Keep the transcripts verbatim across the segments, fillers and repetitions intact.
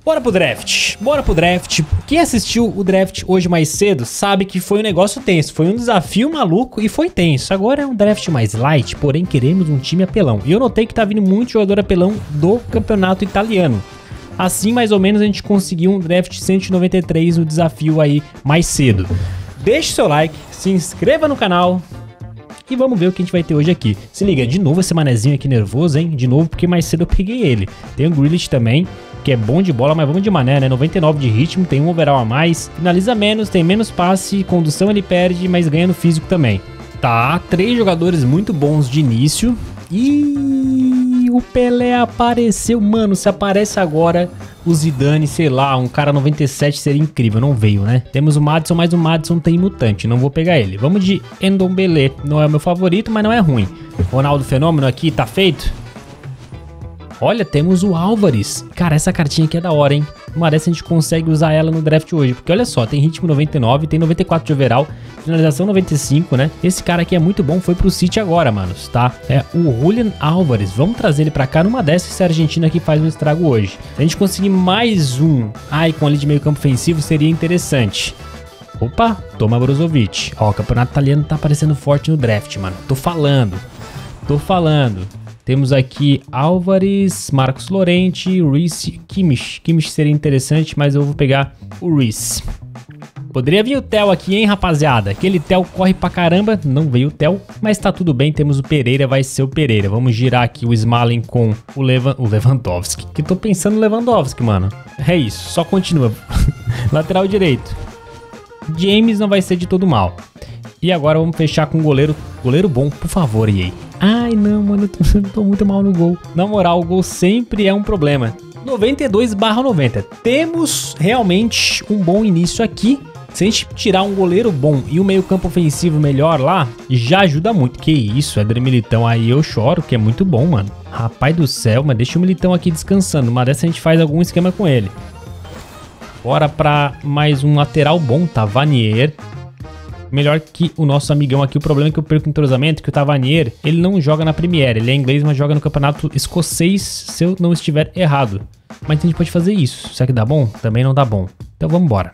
Bora pro draft, bora pro draft. Quem assistiu o draft hoje mais cedo sabe que foi um negócio tenso, foi um desafio maluco e foi tenso. Agora é um draft mais light, porém queremos um time apelão. E eu notei que tá vindo muito jogador apelão do campeonato italiano. Assim, mais ou menos, a gente conseguiu um draft cento e noventa e três no desafio aí mais cedo. Deixe seu like, se inscreva no canal e vamos ver o que a gente vai ter hoje aqui. Se liga, de novo esse manezinho aqui nervoso, hein? De novo, porque mais cedo eu peguei ele. Tem o Grealish também, que é bom de bola, mas vamos de mané, né? noventa e nove de ritmo, tem um overall a mais, finaliza menos, tem menos passe, condução ele perde, mas ganha no físico também. Tá, três jogadores muito bons de início. E o Pelé apareceu, mano, se aparece agora o Zidane, sei lá, um cara noventa e sete seria incrível, não veio, né? Temos o Maddison, mas o Maddison tem mutante, não vou pegar ele. Vamos de Ndombele, não é o meu favorito, mas não é ruim. Ronaldo Fenômeno aqui, tá feito? Olha, temos o Álvares. Cara, essa cartinha aqui é da hora, hein? Uma dessa a gente consegue usar ela no draft hoje. Porque olha só, tem ritmo noventa e nove, tem noventa e quatro de overall, finalização noventa e cinco, né? Esse cara aqui é muito bom, foi pro City agora, manos, tá? É o Julian Álvares. Vamos trazer ele pra cá numa dessas, esse argentino aqui faz um estrago hoje. Se a gente conseguir mais um icon ali de meio campo ofensivo, seria interessante. Opa, toma Brozovic. Ó, o campeonato italiano tá aparecendo forte no draft, mano. Tô falando. Tô falando. Temos aqui Álvares, Marcos Llorente, Reece, Kimmich. Kimmich seria interessante, mas eu vou pegar o Reece. Poderia vir o Theo aqui, hein, rapaziada? Aquele Theo corre pra caramba. Não veio o Theo, mas tá tudo bem. Temos o Pereira, vai ser o Pereira. Vamos girar aqui o Smalling com o, Levan o Lewandowski. Que tô pensando no Lewandowski, mano. É isso, só continua. Lateral direito. James não vai ser de todo mal. E agora vamos fechar com o goleiro. Goleiro bom, por favor, E A. Ai, não, mano, eu tô, eu tô muito mal no gol. Na moral, o gol sempre é um problema. noventa e dois barra noventa. Temos realmente um bom início aqui. Se a gente tirar um goleiro bom e um meio campo ofensivo melhor lá, já ajuda muito. Que isso, Éder Militão, aí eu choro, que é muito bom, mano. Rapaz do céu, mas deixa o Militão aqui descansando. Uma dessa a gente faz algum esquema com ele. Bora pra mais um lateral bom, Tavernier. Melhor que o nosso amigão aqui. O problema é que eu perco o entrosamento, que o Tavernier, ele não joga na Premier, ele é inglês, mas joga no campeonato escocês, se eu não estiver errado. Mas a gente pode fazer isso. Será que dá bom? Também não dá bom. Então vamos embora.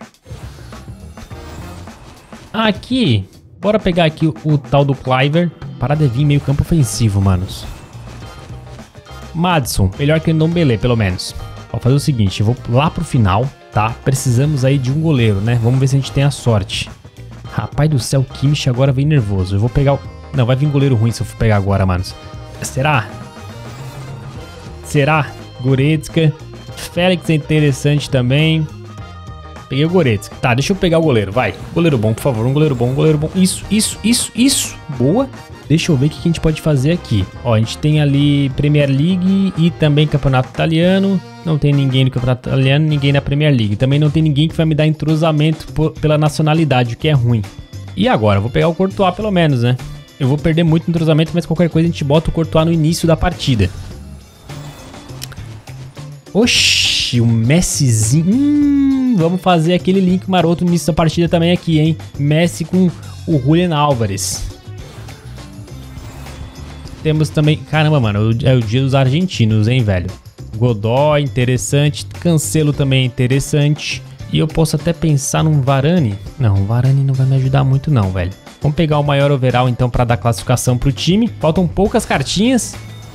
Aqui, bora pegar aqui o, o tal do Kluivert. Parada de vir meio campo ofensivo, manos. Maddison, melhor que o Ndombele, pelo menos. Vou fazer o seguinte, eu vou lá pro final, tá? Precisamos aí de um goleiro, né? Vamos ver se a gente tem a sorte. Rapaz do céu, o Kimmich agora vem nervoso. Eu vou pegar o... Não, vai vir goleiro ruim se eu for pegar agora, manos. Será? Será? Goretzka. Félix é interessante também. Peguei o Goretzka. Tá, deixa eu pegar o goleiro, vai. Goleiro bom, por favor, um goleiro bom, um goleiro bom. Isso, isso, isso, isso. Boa. Deixa eu ver o que a gente pode fazer aqui. Ó, a gente tem ali Premier League e também Campeonato Italiano. Não tem ninguém no Campeonato Italiano, ninguém na Premier League. Também não tem ninguém que vai me dar entrosamento por, pela nacionalidade, o que é ruim. E agora? Vou pegar o Courtois pelo menos, né? Eu vou perder muito entrosamento, mas qualquer coisa a gente bota o Courtois no início da partida. Oxi, o Messizinho. Hum, vamos fazer aquele link maroto no início da partida também aqui, hein? Messi com o Julian Álvares. Temos também... Caramba, mano, é o dia dos argentinos, hein, velho? Godoy, interessante. Cancelo também é interessante. E eu posso até pensar num Varane. Não, o Varane não vai me ajudar muito não, velho. Vamos pegar o maior overall então para dar classificação pro time. Faltam poucas cartinhas.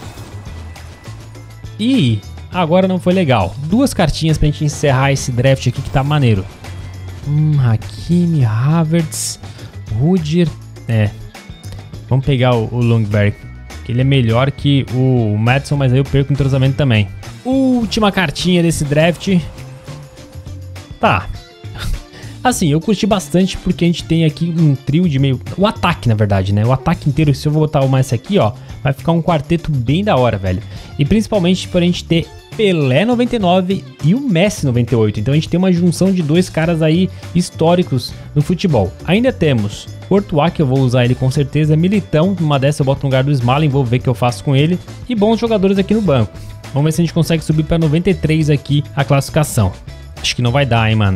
E agora não foi legal. Duas cartinhas pra gente encerrar esse draft aqui que tá maneiro. Hum, Hakimi, Havertz, Rudiger. É. Vamos pegar o, o Ljungberg. Ele é melhor que o Maddison, mas aí eu perco o entrosamento também. Última cartinha desse draft. Tá. Assim, eu curti bastante porque a gente tem aqui um trio de meio... O ataque, na verdade, né? O ataque inteiro, se eu vou botar o mais aqui, ó, vai ficar um quarteto bem da hora, velho. E principalmente por a gente ter Pelé noventa e nove e o Messi noventa e oito. Então a gente tem uma junção de dois caras aí históricos no futebol. Ainda temos Courtois, que eu vou usar ele com certeza. Militão, numa dessa eu boto no lugar do Smalling, vou ver o que eu faço com ele. E bons jogadores aqui no banco. Vamos ver se a gente consegue subir para noventa e três aqui a classificação. Acho que não vai dar, hein, manos.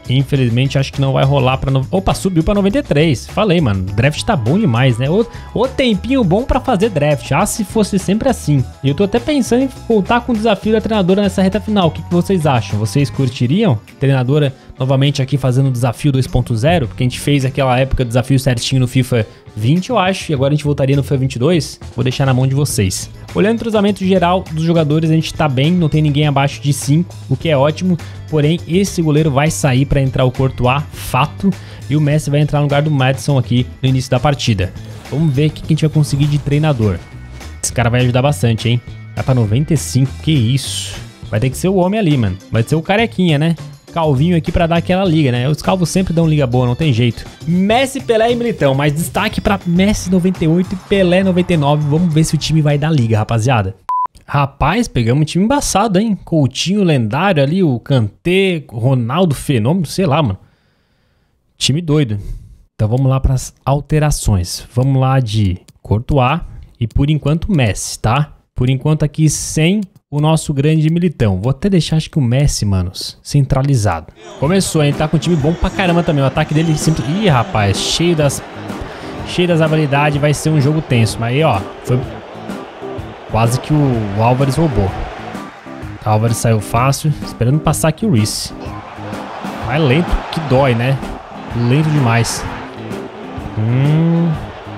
Infelizmente, acho que não vai rolar pra... No... Opa, subiu pra noventa e três. Falei, mano, o draft tá bom demais, né? O, o tempinho bom pra fazer draft. Ah, se fosse sempre assim. E eu tô até pensando em voltar com o desafio da treinadora nessa reta final. O que, que vocês acham? Vocês curtiriam? Treinadora novamente aqui fazendo o desafio dois ponto zero, porque a gente fez aquela época desafio certinho no FIFA vinte, eu acho, e agora a gente voltaria no FIFA vinte e dois. Vou deixar na mão de vocês. Olhando o entrosamento geral dos jogadores, a gente tá bem, não tem ninguém abaixo de cinco, o que é ótimo, porém esse goleiro vai sair para entrar o Courtois, fato, e o Messi vai entrar no lugar do Maddison aqui no início da partida. Vamos ver o que a gente vai conseguir de treinador. Esse cara vai ajudar bastante, hein? Vai pra noventa e cinco, que isso. Vai ter que ser o homem ali, mano. Vai ser o carequinha, né? Calvinho aqui pra dar aquela liga, né? Os calvos sempre dão liga boa, não tem jeito. Messi, Pelé e Militão, mas destaque pra Messi noventa e oito e Pelé noventa e nove. Vamos ver se o time vai dar liga, rapaziada. Rapaz, pegamos um time embaçado, hein? Coutinho lendário ali, o Kanté, Ronaldo Fenômeno, sei lá, mano. Time doido. Então vamos lá pras alterações. Vamos lá de Courtois e por enquanto Messi, tá? Por enquanto aqui sem o nosso grande Militão. Vou até deixar, acho que o Messi, manos, centralizado. Começou, hein? Tá com um time bom pra caramba também. O ataque dele sempre... Ih, rapaz, cheio das... Cheio das habilidades. Vai ser um jogo tenso. Mas aí, ó, foi... Quase que o Álvares roubou. O Álvares saiu fácil. Esperando passar aqui o Reece. Mas lento que dói, né? Lento demais. Hum...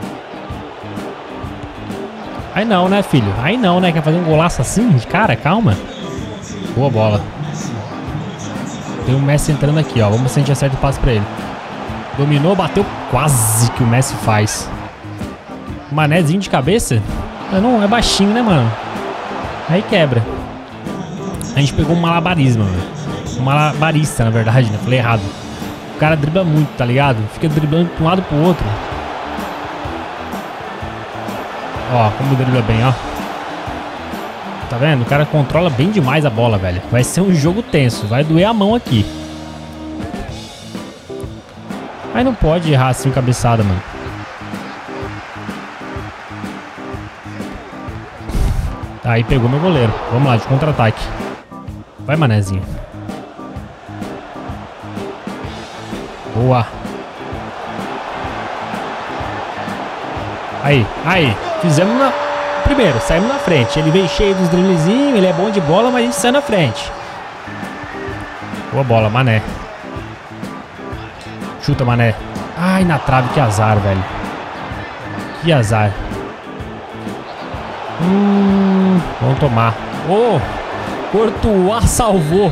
Aí não, né, filho? Aí não, né? Quer fazer um golaço assim? Cara, calma. Boa bola. Tem o Messi entrando aqui, ó. Vamos ver se a gente acerta o passe pra ele. Dominou, bateu quase que o Messi faz. Manézinho de cabeça? Não, é baixinho, né, mano? Aí quebra. A gente pegou um malabarismo, velho. Um malabarista, na verdade, né? Falei errado. O cara dribla muito, tá ligado? Fica driblando de um lado pro outro. Ó, como dribla bem, ó. Tá vendo? O cara controla bem demais a bola, velho. Vai ser um jogo tenso. Vai doer a mão aqui. Mas não pode errar assim cabeçada, mano. Aí pegou meu goleiro. Vamos lá, de contra-ataque. Vai, manézinho. Boa. Aí, aí. Fizemos na... Primeiro, saímos na frente. Ele veio cheio dos driblezinhos, ele é bom de bola, mas a gente sai na frente. Boa bola, Mané. Chuta, Mané. Ai, na trave, que azar, velho. Que azar. Hum, vamos tomar. Oh, Courtois salvou.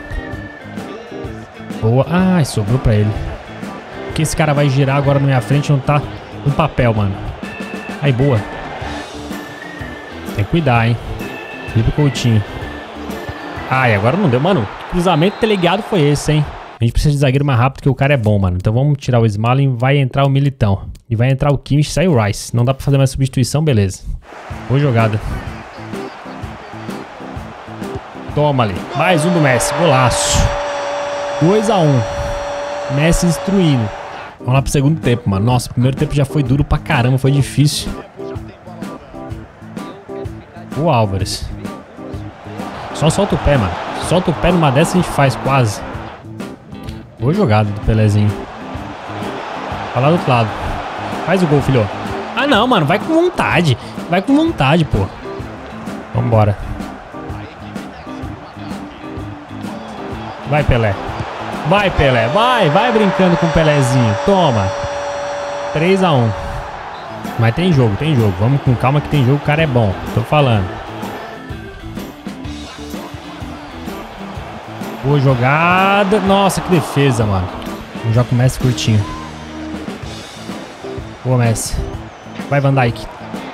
Boa. Ai, sobrou pra ele. Que esse cara vai girar agora na minha frente, não tá no papel, mano. Aí, boa. Tem que cuidar, hein. Felipe Coutinho. Ai, agora não deu, mano. Que cruzamento teleguiado foi esse, hein. A gente precisa de zagueiro mais rápido, que o cara é bom, mano. Então vamos tirar o Smalling, vai entrar o Militão. E vai entrar o Kimmich, sai o Rice. Não dá pra fazer mais substituição, beleza. Boa jogada. Toma ali. Mais um do Messi. Golaço. dois a um. Messi instruindo. Vamos lá pro segundo tempo, mano. Nossa, o primeiro tempo já foi duro pra caramba. Foi difícil. O Álvares. Só solta o pé, mano. Solta o pé numa dessa a gente faz quase. Boa jogada do Pelézinho. Vai lá do outro lado. Faz o gol, filho. Ah, não, mano. Vai com vontade. Vai com vontade, pô. Vambora. Vai, Pelé. Vai, Pelé. Vai. Vai brincando com o Pelézinho. Toma. três a um. Mas tem jogo, tem jogo. Vamos com calma que tem jogo. O cara é bom. Tô falando. Boa jogada. Nossa, que defesa, mano. Já começa curtinho. Boa, Messi. Vai, Van Dijk.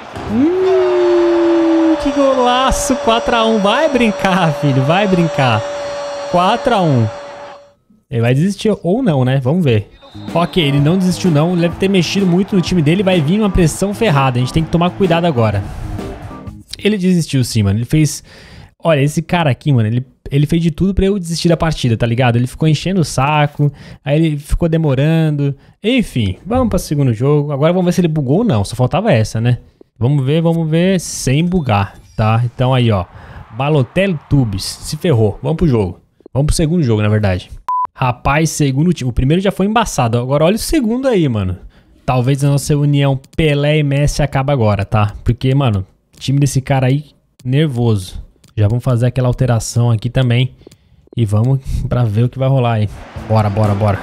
Hum, que golaço. quatro a um. Vai brincar, filho. Vai brincar. quatro a um. Ele vai desistir ou não, né? Vamos ver. Ok, ele não desistiu não. Ele deve ter mexido muito no time dele. Vai vir uma pressão ferrada. A gente tem que tomar cuidado agora. Ele desistiu sim, mano. Ele fez... Olha, esse cara aqui, mano, ele, ele fez de tudo pra eu desistir da partida, tá ligado? Ele ficou enchendo o saco, aí ele ficou demorando. Enfim, vamos pro segundo jogo. Agora vamos ver se ele bugou ou não, só faltava essa, né? Vamos ver, vamos ver sem bugar, tá? Então aí, ó, Balotelli Tubes, se ferrou. Vamos pro jogo. Vamos pro segundo jogo, na verdade. Rapaz, segundo time. O primeiro já foi embaçado. Agora olha o segundo aí, mano. Talvez a nossa união Pelé e Messi acabe agora, tá? Porque, mano, o time desse cara aí, nervoso. Já vamos fazer aquela alteração aqui também. E vamos pra ver o que vai rolar aí. Bora, bora, bora.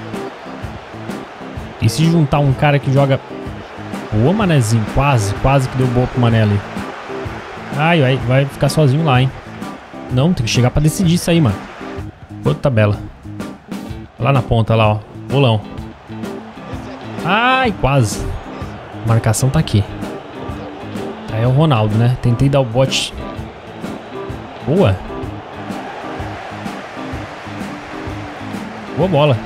E se juntar um cara que joga... Boa, manezinho. Quase, quase que deu boa pro mané ali. Ai, vai, vai ficar sozinho lá, hein? Não, tem que chegar pra decidir isso aí, mano. Outra tabela. Lá na ponta, lá, ó. Bolão. Ai, quase. A marcação tá aqui. Aí é o Ronaldo, né? Tentei dar o bote. Boa. Boa bola.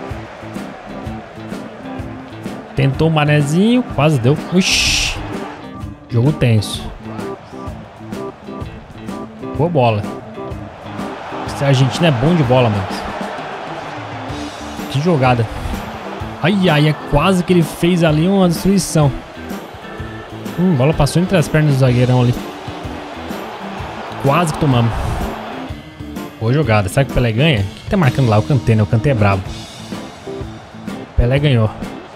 Tentou o manezinho. Quase deu. Ixi. Jogo tenso. Boa bola. Esse argentino é bom de bola, mano. Que jogada. Ai, ai, é quase que ele fez ali uma destruição. Hum, bola passou entre as pernas do zagueirão ali. Quase que tomamos. Boa jogada. Será que o Pelé ganha? Quem tá marcando lá? O Kanté, né? O Kanté é brabo. Pelé ganhou.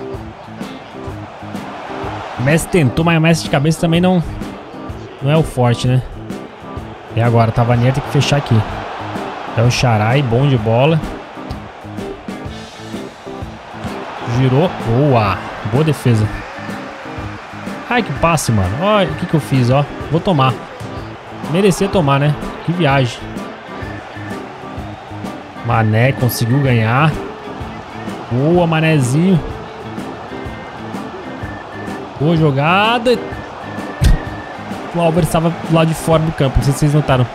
O Messi tentou, mas o Messi de cabeça também não, não é o forte, né? E agora, tá Tavernier tem que fechar aqui. É o Xarai, bom de bola. Girou. Boa. Boa defesa. Ai, que passe, mano. Olha o que que eu fiz, ó. Vou tomar. Merecia tomar, né? Que viagem. Mané conseguiu ganhar. Boa, Manézinho. Boa jogada. O Álvares estava do lado de fora do campo. Não sei se vocês notaram.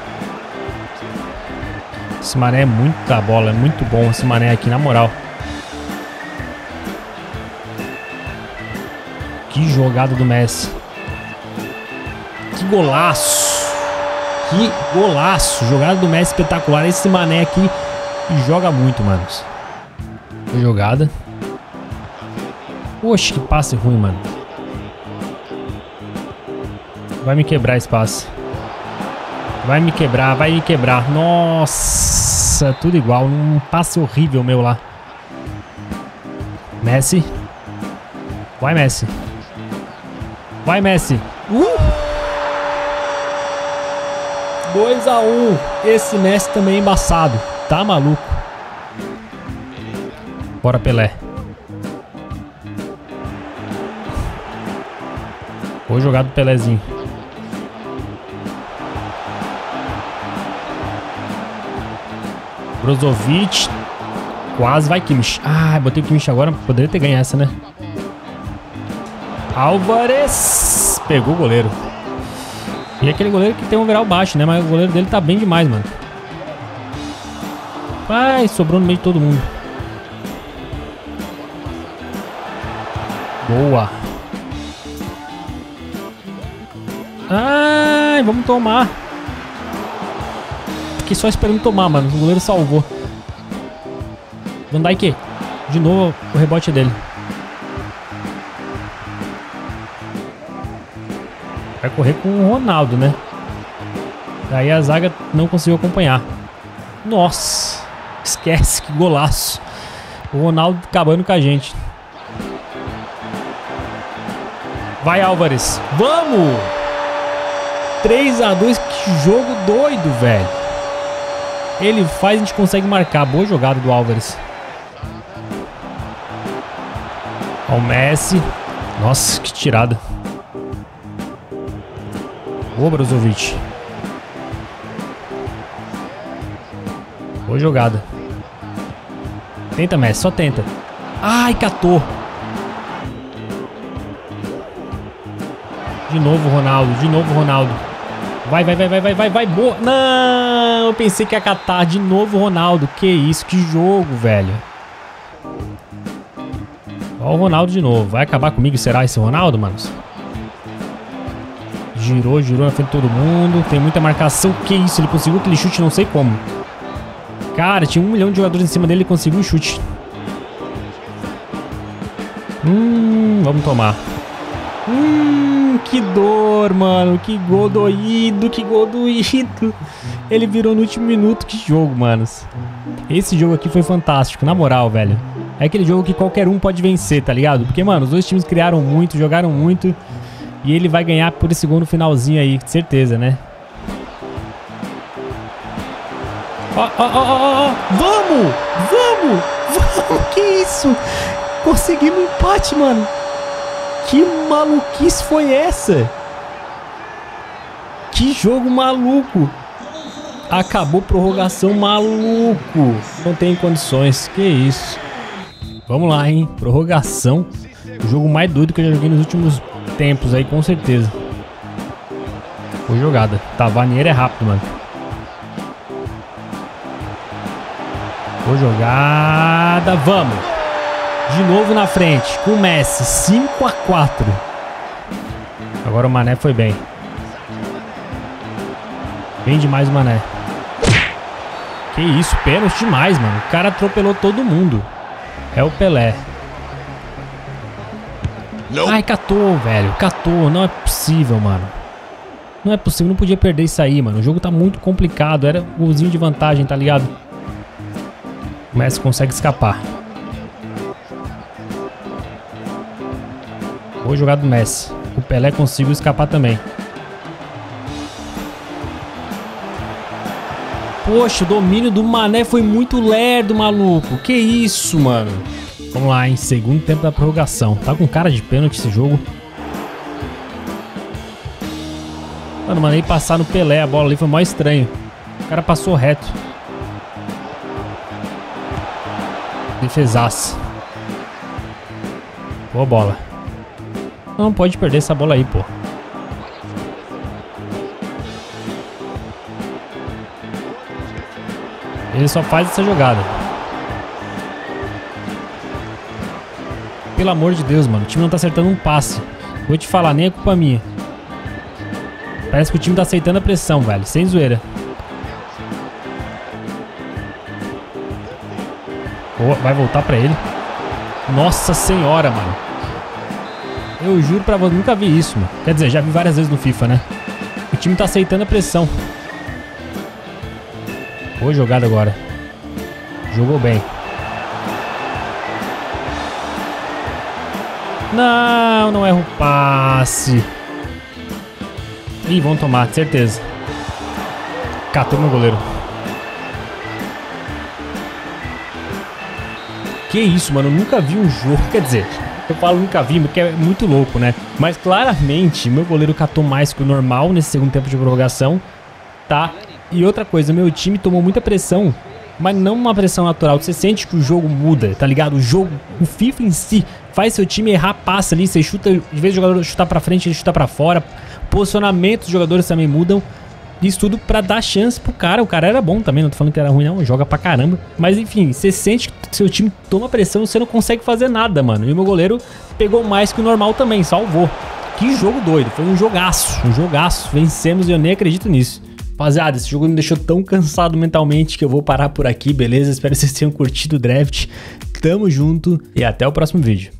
Esse Mané é muita bola. É muito bom esse Mané aqui, na moral. Que jogada do Messi. Que golaço. Que golaço. Jogada do Messi espetacular. Esse Mané aqui joga muito, manos. Boa jogada. Oxe, que passe ruim, mano. Vai me quebrar esse passe. Vai me quebrar, vai me quebrar. Nossa, tudo igual. Um passe horrível meu lá. Messi. Vai, Messi. Vai, Messi. Uh! dois a um. Esse Messi também é embaçado. Tá maluco. Bora, Pelé. Boa jogada do Pelézinho. Brozovic. Quase vai Kimmich. Ah, botei o Kimmich agora. Poderia ter ganho essa, né? Álvares. Pegou o goleiro. E aquele goleiro que tem um overall baixo, né? Mas o goleiro dele tá bem demais, mano. Ai, sobrou no meio de todo mundo. Boa. Ai, vamos tomar. Fiquei só esperando tomar, mano. O goleiro salvou. Van Dijk. De novo o rebote dele. Vai correr com o Ronaldo, né? Daí a zaga não conseguiu acompanhar. Nossa. Esquece, que golaço. O Ronaldo acabando com a gente. Vai, Álvares. Vamos! três a dois. Que jogo doido, velho. Ele faz, a gente consegue marcar. Boa jogada do Álvares. Ó o Messi. Nossa, que tirada. Boa, Brozovic. Boa jogada. Tenta, Messi. Só tenta. Ai, catou. De novo, Ronaldo. De novo, Ronaldo. Vai, vai, vai, vai, vai, vai, vai. Boa. Não, eu pensei que ia catar. De novo, Ronaldo. Que isso, que jogo, velho. Ó o Ronaldo de novo. Vai acabar comigo, será esse Ronaldo, manos? Girou, girou na frente de todo mundo. Tem muita marcação. Que isso, ele conseguiu aquele chute, não sei como. Cara, tinha um milhão de jogadores em cima dele e conseguiu um chute. Hum, vamos tomar. Hum, que dor, mano. Que gol doído, que gol doído. Ele virou no último minuto. Que jogo, manos. Esse jogo aqui foi fantástico, na moral, velho. É aquele jogo que qualquer um pode vencer, tá ligado? Porque, mano, os dois times criaram muito, jogaram muito. E ele vai ganhar por esse gol no finalzinho aí, com certeza, né? Ó, ó, ó, ó, ó. Vamos! Vamos! Vamos! Que isso? Conseguimos um empate, mano. Que maluquice foi essa? Que jogo maluco. Acabou prorrogação, maluco. Não tem condições. Que isso? Vamos lá, hein? Prorrogação. O jogo mais doido que eu já joguei nos últimos tempos aí, com certeza. Boa jogada. Tavernier é rápido, mano. Boa jogada. Vamos. De novo na frente. Com o Messi. cinco a quatro. Agora o Mané foi bem. Bem demais o Mané. Que isso, pênalti demais, mano. O cara atropelou todo mundo. É o Pelé. Não. Ai, catou, velho. Catou. Não é possível, mano. Não é possível. Não podia perder isso aí, mano. O jogo tá muito complicado. Era um golzinho de vantagem, tá ligado? O Messi consegue escapar. Boa jogada do Messi. O Pelé conseguiu escapar também. Poxa, o domínio do Mané foi muito lerdo, maluco. Que isso, mano. Vamos lá, hein. Segundo tempo da prorrogação. Tá com cara de pênalti esse jogo. Mano, o Mané passar no Pelé. A bola ali foi mó estranho. O cara passou reto. Defesaça. Boa bola. Não pode perder essa bola aí, pô. Ele só faz essa jogada. Pelo amor de Deus, mano. O time não tá acertando um passe. Vou te falar, nem é culpa minha. Parece que o time tá aceitando a pressão, velho. Sem zoeira. Oh, vai voltar pra ele. Nossa senhora, mano. Eu juro pra você, nunca vi isso, mano. Quer dizer, já vi várias vezes no FIFA, né? O time tá aceitando a pressão. Boa jogada agora. Jogou bem. Não, não erra o passe. Ih, vão tomar, certeza. Catou meu goleiro. Que isso, mano. Eu nunca vi um jogo. Quer dizer, eu falo nunca vi, porque é muito louco, né? Mas claramente, meu goleiro catou mais que o normal nesse segundo tempo de prorrogação. Tá? E outra coisa, meu time tomou muita pressão, mas não uma pressão natural. Você sente que o jogo muda, tá ligado? O jogo, o FIFA em si, faz seu time errar passe ali. Você chuta, de vez o jogador chutar pra frente, ele chuta pra fora. Posicionamento dos jogadores também mudam. Isso tudo pra dar chance pro cara. O cara era bom também, não tô falando que era ruim não, joga pra caramba. Mas enfim, você sente que seu time toma pressão e você não consegue fazer nada, mano. E o meu goleiro pegou mais que o normal também, salvou. Que jogo doido, foi um jogaço, um jogaço. Vencemos e eu nem acredito nisso. Rapaziada, esse jogo me deixou tão cansado mentalmente que eu vou parar por aqui, beleza? Espero que vocês tenham curtido o draft. Tamo junto e até o próximo vídeo.